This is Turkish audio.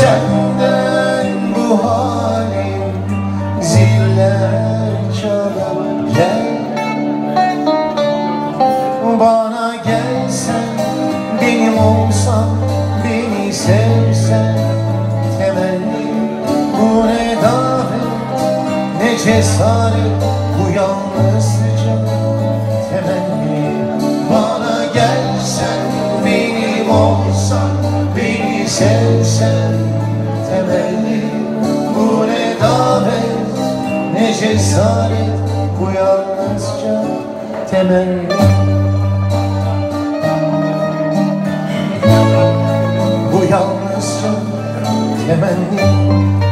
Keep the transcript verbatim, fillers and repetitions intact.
senden bu halim, ziller çalar gel. Bana gelsen, benim olsan, beni sevsen, temenni bu ne davet, ne cesaret, bu yalnızca temenni. Bana gelsen, benim olsan, beni sevsen, temenni bu ne davet, ne cesaret, bu yalnızca temenni. Bu yalnızca temenni.